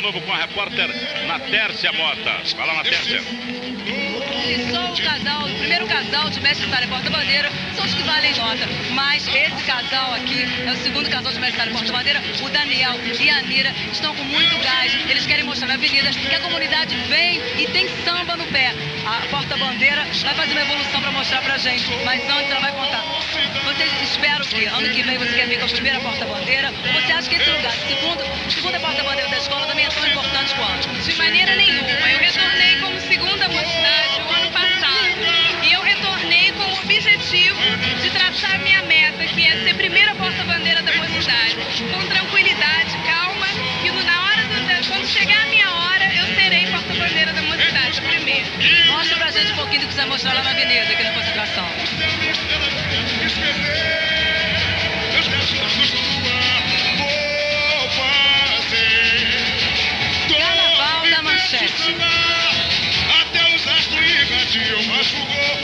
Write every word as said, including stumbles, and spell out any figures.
de novo com a repórter Natércia Mota. Vai lá, Natércia. E só o casal, o primeiro casal de mestre sala e porta-bandeira são os que valem nota. Mas esse casal aqui é o segundo casal de mestre sala e porta-bandeira. O Daniel e a Anira estão com muito gás. Eles querem mostrar na avenida que a comunidade vem e tem samba no pé. A porta-bandeira vai fazer uma evolução para mostrar pra gente. Mas antes ela vai contar. Vocês esperam que ano que vem você quer vir com a primeira porta-bandeira? Ou você acha que esse lugar, segundo, segunda porta-bandeira da escola, também é tão importante quanto? De maneira nenhuma. Eu retornei como segunda mocidade o ano passado. E eu retornei com o objetivo de traçar minha meta, que é ser primeira porta-bandeira da mocidade. Com tranquilidade, calma, que na hora do, quando chegar a minha hora, eu serei porta-bandeira da mocidade primeiro. Mostra pra gente um pouquinho do que você vai mostrar lá na avenida, aqui na concentração. Carnaval da Manchete. Até os astros irradiam, mas jogou